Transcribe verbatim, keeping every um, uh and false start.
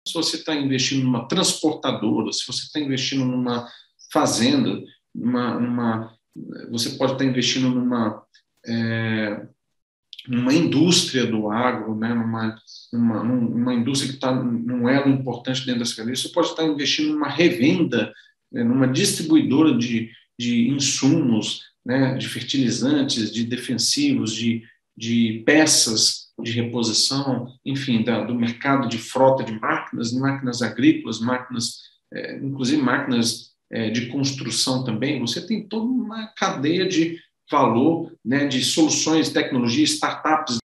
se você está investindo numa transportadora, se você está investindo numa fazenda, numa, numa, você pode estar investindo numa, é, numa indústria do agro, né, numa, numa, numa indústria que está num elo importante dentro dessa cadeia, você pode estar investindo numa revenda, né, numa distribuidora de, de insumos, né, de fertilizantes, de defensivos, de, de peças de reposição, enfim, da, do mercado de frota de máquinas, máquinas agrícolas, máquinas, é, inclusive máquinas é, de construção também. Você tem toda uma cadeia de valor, né, de soluções, tecnologias, startups